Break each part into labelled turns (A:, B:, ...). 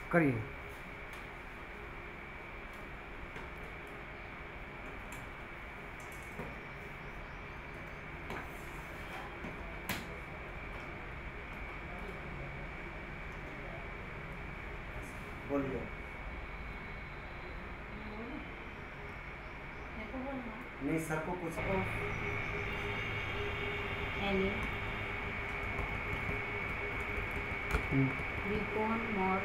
A: करिए। बोलिए। नहीं सर को कुछ
B: any weapon more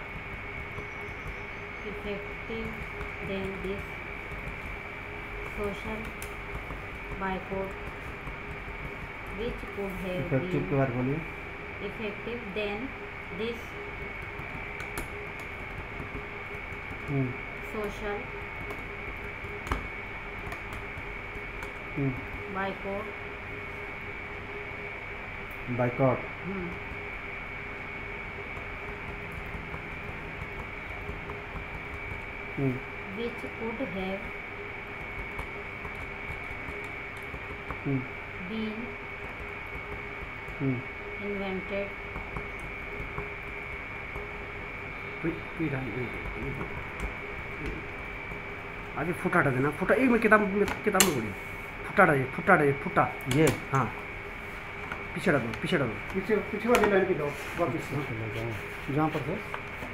B: effective than this social boycott, which could have
A: effective के
B: been
A: बारे बोलिए।
B: effective than this social boycott,
A: boycott.
B: which could have been invented
A: आगे फुटा हटा देना। फुटा एक में किताब में पढ़ी। फुटा हटा, फुटा हटा, फुटा ये। हाँ पीछे हटा दो, पीछे हटा दो, पीछे पीछे वाली लाइन पे जाओ वापस जहाँ पर था।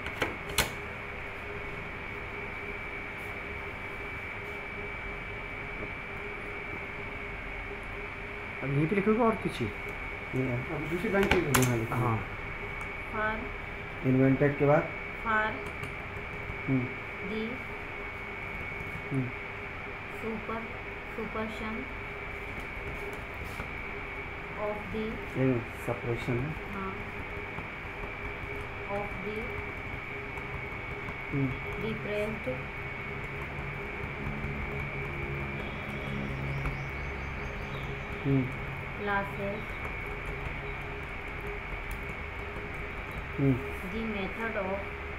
A: अब यहीं पे लिखोगे और पीछे अब दूसरी लाइन पे। हाँ
B: for
A: इन्वेंटेड के बाद
B: the suppression of the
A: suppression
B: of the depressed classes. The method of